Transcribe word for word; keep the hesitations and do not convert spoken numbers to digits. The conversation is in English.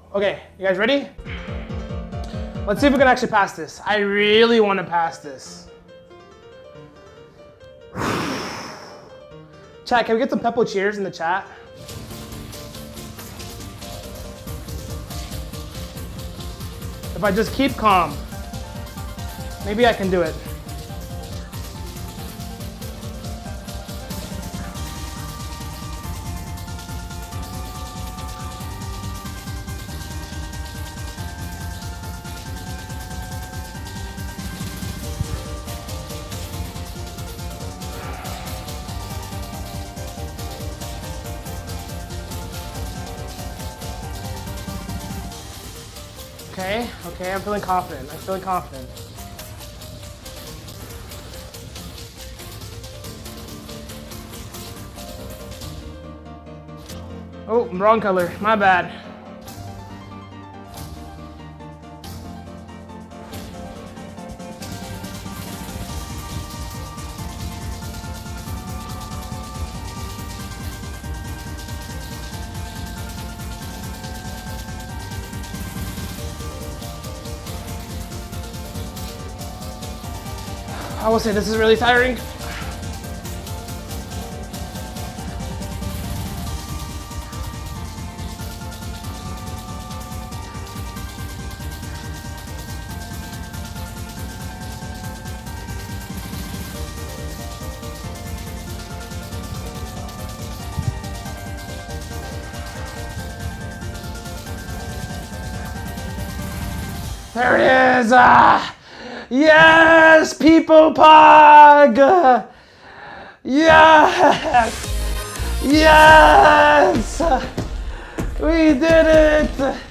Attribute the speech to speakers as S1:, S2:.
S1: Okay, you guys ready? Let's see if we can actually pass this. I really want to pass this. Chat, can we get some Peppo cheers in the chat? If I just keep calm, maybe I can do it. Okay, okay, I'm feeling confident. I'm feeling confident. Oh, wrong color. My bad. I will say this is really tiring. There it is! Ah! Yes, People Pog! Yes! Yes! We did it!